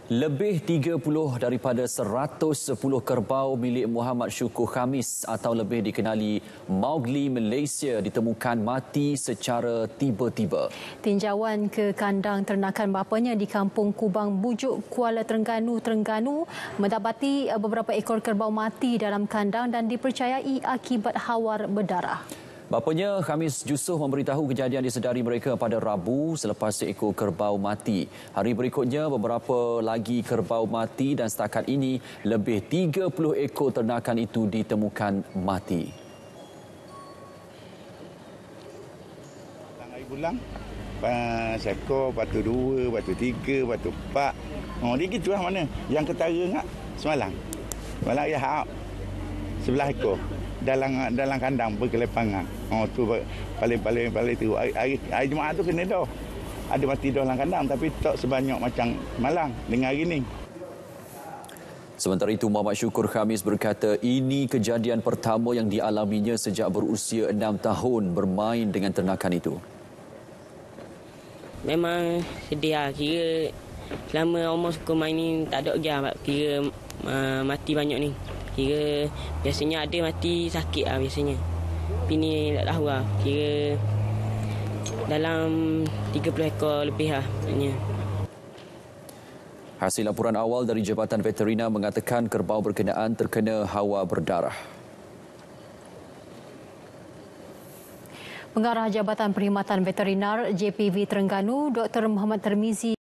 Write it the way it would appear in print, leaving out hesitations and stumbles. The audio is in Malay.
Lebih 30 daripada 110 kerbau milik Muhammad Syukur Khamis atau lebih dikenali Mowgli Malaysia ditemukan mati secara tiba-tiba. Tinjauan ke kandang ternakan bapanya di Kampung Kubang Bujuk, Kuala Terengganu mendapati beberapa ekor kerbau mati dalam kandang dan dipercayai akibat hawar berdarah. Bapanya Khamis Jusuh memberitahu kejadian disedari mereka pada Rabu selepas seekor kerbau mati. Hari berikutnya beberapa lagi kerbau mati dan setakat ini lebih 30 ekor ternakan itu ditemukan mati. Bulan, seekor, lepas tu 2, lepas tu 3, lepas tu 4. Dia gitu lah mana. Yang ketara ingat semalam. Semalam ya hak 11 ekor. Dalam kandang berkelepangan. Tu paling tu hari Jumaat tu kena dah. Ada mati dah dalam kandang tapi tak sebanyak macam malam dengan hari ni. Sementara itu Muhammad Syukur Khamis berkata ini kejadian pertama yang dialaminya sejak berusia 6 tahun bermain dengan ternakan itu. Memang sedih lah. Kira selama umur Syukur main ni tak ada lagi lah. Kira mati banyak ni. Kira biasanya ada mati sakit lah biasanya. Tapi ni tak tahu lah. Kira dalam 30 ekor lebih lah sebenarnya. Hasil laporan awal dari Jabatan Veterina mengatakan kerbau berkenaan terkena hawa berdarah. Pengarah Jabatan Perkhidmatan Veterinar JPV Terengganu, Dr. Muhammad Termizi